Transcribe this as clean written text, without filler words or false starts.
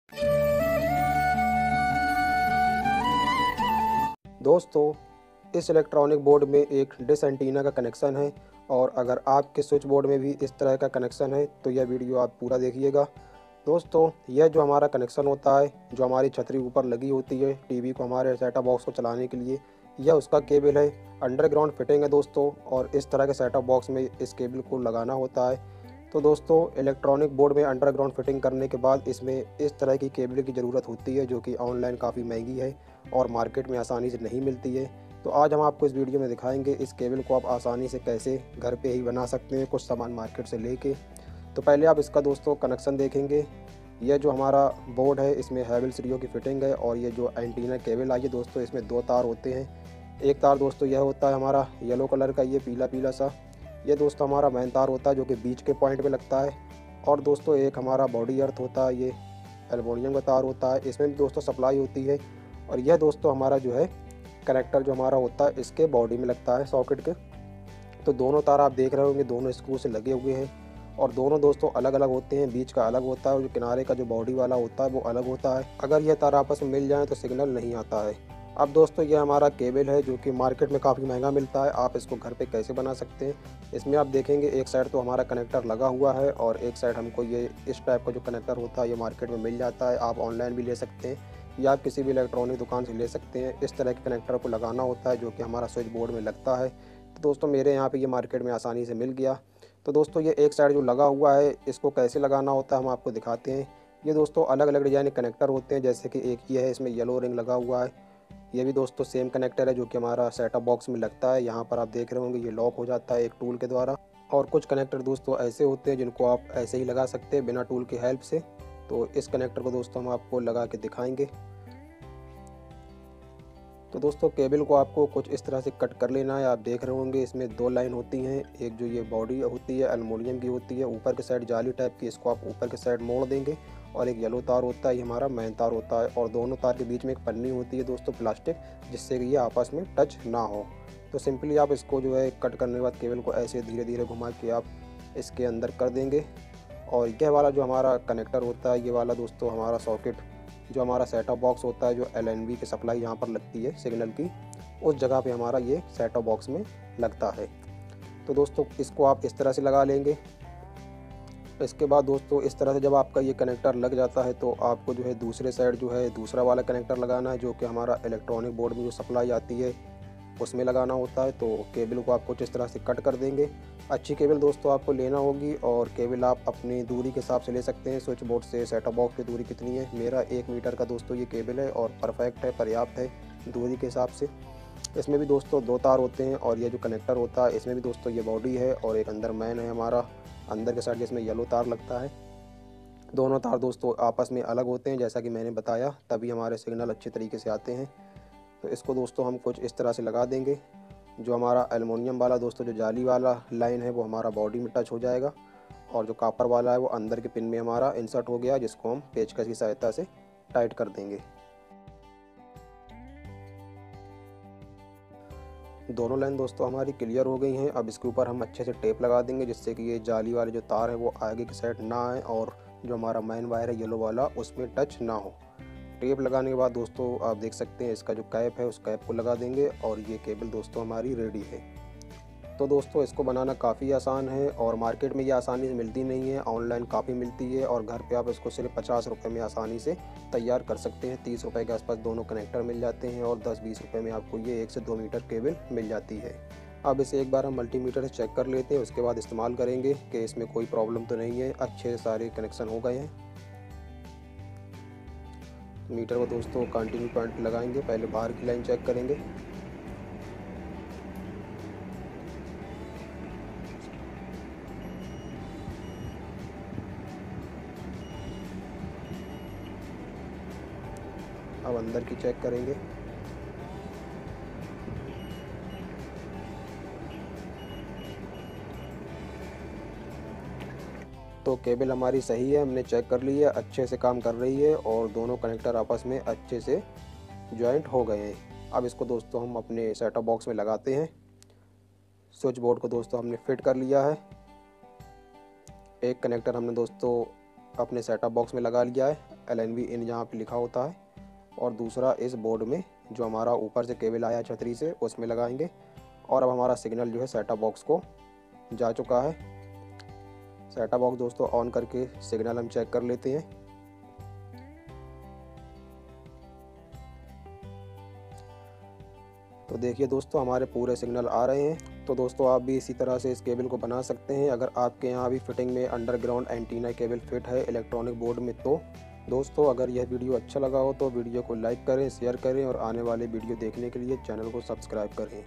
दोस्तों, इस electronic board में एक डिश एंटीना का कनेक्शन है और अगर आपके स्विच बोर्ड में भी इस तरह का कनेक्शन है तो यह वीडियो आप पूरा देखिएगा। दोस्तों, यह जो हमारा कनेक्शन होता है, जो हमारी छतरी ऊपर लगी होती है टीवी को, हमारे सेटअप बॉक्स को चलाने के लिए, यह उसका केबल है। अंडरग्राउंड फिटिंग है दोस्तों, और इस तरह के सेटअप बॉक्स में इस केबल को लगाना होता है। तो दोस्तों, इलेक्ट्रॉनिक बोर्ड में अंडरग्राउंड फिटिंग करने के बाद इसमें इस तरह की केबल की ज़रूरत होती है, जो कि ऑनलाइन काफ़ी महंगी है और मार्केट में आसानी से नहीं मिलती है। तो आज हम आपको इस वीडियो में दिखाएंगे इस केबल को आप आसानी से कैसे घर पे ही बना सकते हैं, कुछ सामान मार्केट से लेके। तो पहले आप इसका दोस्तों कनेक्शन देखेंगे। यह जो हमारा बोर्ड है इसमें हैवेल्स रियो की फिटिंग है और ये जो एंटीना केबल आई है दोस्तों, इसमें दो तार होते हैं। एक तार दोस्तों यह होता है हमारा येलो कलर का, ये पीला पीला सा। ये दोस्तों हमारा मेन तार होता है जो कि बीच के पॉइंट पे लगता है। और दोस्तों एक हमारा बॉडी अर्थ होता है, ये एल्युमिनियम का तार होता है, इसमें भी दोस्तों सप्लाई होती है। और यह दोस्तों हमारा जो है कनेक्टर जो हमारा होता है इसके बॉडी में लगता है सॉकेट के। तो दोनों तार आप देख रहे होंगे दोनों स्क्रू से लगे हुए हैं और दोनों दोस्तों अलग अलग होते हैं। बीच का अलग होता है और जो किनारे का जो बॉडी वाला होता है वो अलग होता है। अगर यह तार आपस में मिल जाए तो सिग्नल नहीं आता है। अब दोस्तों ये हमारा केबल है जो कि मार्केट में काफ़ी महंगा मिलता है। आप इसको घर पे कैसे बना सकते हैं, इसमें आप देखेंगे एक साइड तो हमारा कनेक्टर लगा हुआ है और एक साइड हमको ये इस टाइप का जो कनेक्टर होता है ये मार्केट में मिल जाता है। आप ऑनलाइन भी ले सकते हैं या आप किसी भी इलेक्ट्रॉनिक दुकान से ले सकते हैं। इस तरह के कनेक्टर को लगाना होता है जो कि हमारा स्विच बोर्ड में लगता है। तो दोस्तों मेरे यहाँ पे ये मार्केट में आसानी से मिल गया। तो दोस्तों ये एक साइड जो लगा हुआ है इसको कैसे लगाना होता है हम आपको दिखाते हैं। ये दोस्तों अलग अलग डिजाइन के कनेक्टर होते हैं, जैसे कि एक ये है, इसमें येलो रिंग लगा हुआ है। ये भी दोस्तों सेम कनेक्टर है जो कि हमारा सेटअप बॉक्स में लगता है। यहाँ पर आप देख रहे होंगे ये लॉक हो जाता है एक टूल के द्वारा। और कुछ कनेक्टर दोस्तों ऐसे होते हैं जिनको आप ऐसे ही लगा सकते हैं बिना टूल की हेल्प से। तो इस कनेक्टर को दोस्तों हम आपको लगा के दिखाएंगे। तो दोस्तों केबल को आपको कुछ इस तरह से कट कर लेना है। आप देख रहे होंगे इसमें दो लाइन होती हैं, एक जो ये बॉडी होती है एल्युमिनियम की होती है, ऊपर के साइड जाली टाइप की, इसको आप ऊपर के साइड मोड़ देंगे। और एक येलो तार होता है, ये हमारा मेन तार होता है और दोनों तार के बीच में एक पन्नी होती है दोस्तों प्लास्टिक, जिससे कि ये आपस में टच ना हो। तो सिंपली आप इसको जो है कट करने के बाद केबल को ऐसे धीरे धीरे घुमा के आप इसके अंदर कर देंगे। और यह वाला जो हमारा कनेक्टर होता है, ये वाला दोस्तों हमारा सॉकेट जो हमारा सेटअप बॉक्स होता है, जो एलएनबी की सप्लाई यहाँ पर लगती है सिग्नल की, उस जगह पे हमारा ये सेटअप बॉक्स में लगता है। तो दोस्तों इसको आप इस तरह से लगा लेंगे। इसके बाद दोस्तों इस तरह से जब आपका ये कनेक्टर लग जाता है तो आपको जो है दूसरे साइड जो है दूसरा वाला कनेक्टर लगाना है, जो कि हमारा इलेक्ट्रॉनिक बोर्ड में जो सप्लाई आती है उसमें लगाना होता है। तो केबल को आप कुछ इस तरह से कट कर देंगे। अच्छी केबल दोस्तों आपको लेना होगी और केबल आप अपनी दूरी के हिसाब से ले सकते हैं। स्विच बोर्ड से सेटअप बॉक्स की दूरी कितनी है, मेरा 1 मीटर का दोस्तों ये केबल है और परफेक्ट है, पर्याप्त है दूरी के हिसाब से। इसमें भी दोस्तों दो तार होते हैं और ये जो कनेक्टर होता है इसमें भी दोस्तों ये बॉडी है और एक अंदर मैन है हमारा अंदर के साइड, जिसमें येलो तार लगता है। दोनों तार दोस्तों आपस में अलग होते हैं जैसा कि मैंने बताया, तभी हमारे सिग्नल अच्छे तरीके से आते हैं। तो इसको दोस्तों हम कुछ इस तरह से लगा देंगे। जो हमारा एल्युमिनियम वाला दोस्तों जो जाली वाला लाइन है वो हमारा बॉडी में टच हो जाएगा और जो कॉपर वाला है वो अंदर के पिन में हमारा इंसर्ट हो गया, जिसको हम पेचकस की सहायता से टाइट कर देंगे। दोनों लाइन दोस्तों हमारी क्लियर हो गई हैं। अब इसके ऊपर हम अच्छे से टेप लगा देंगे, जिससे कि ये जाली वाले जो तार है वो आगे की साइड ना आए और जो हमारा मेन वायर है येलो वाला उसमें टच ना हो। टेप लगाने के बाद दोस्तों आप देख सकते हैं इसका जो कैप है उस कैप को लगा देंगे और ये केबल दोस्तों हमारी रेडी है। तो दोस्तों इसको बनाना काफ़ी आसान है और मार्केट में ये आसानी से मिलती नहीं है, ऑनलाइन काफ़ी मिलती है और घर पे आप इसको सिर्फ 50 रुपये में आसानी से तैयार कर सकते हैं। 30 रुपये के आसपास दोनों कनेक्टर मिल जाते हैं और 10-20 रुपये में आपको ये 1 से 2 मीटर केबल मिल जाती है। अब इसे एक बार हम मल्टीमीटर से चेक कर लेते हैं, उसके बाद इस्तेमाल करेंगे कि इसमें कोई प्रॉब्लम तो नहीं है। अच्छे से सारे कनेक्शन हो गए हैं। मीटर को दोस्तों कंटिन्यू पॉइंट लगाएंगे, पहले बाहर की लाइन चेक करेंगे। अब अंदर की चेक करेंगे। तो केबल हमारी सही है, हमने चेक कर ली है, अच्छे से काम कर रही है और दोनों कनेक्टर आपस में अच्छे से जॉइंट हो गए हैं। अब इसको दोस्तों हम अपने सेटअप बॉक्स में लगाते हैं। स्विच बोर्ड को दोस्तों हमने फिट कर लिया है। एक कनेक्टर हमने दोस्तों अपने सेटअप बॉक्स में लगा लिया है LNB इन यहाँ पे लिखा होता है, और दूसरा इस बोर्ड में जो हमारा ऊपर से केबल आया छतरी से उसमें लगाएंगे। और अब हमारा सिग्नल जो है सेटअप बॉक्स को जा चुका है। सेटअप बॉक्स दोस्तों ऑन करके सिग्नल हम चेक कर लेते हैं। तो देखिए दोस्तों हमारे पूरे सिग्नल आ रहे हैं। तो दोस्तों आप भी इसी तरह से इस केबल को बना सकते हैं अगर आपके यहाँ भी फिटिंग में अंडरग्राउंड एंटीना केबल फिट है इलेक्ट्रॉनिक बोर्ड में। तो दोस्तों अगर यह वीडियो अच्छा लगा हो तो वीडियो को लाइक करें, शेयर करें और आने वाले वीडियो देखने के लिए चैनल को सब्सक्राइब करें।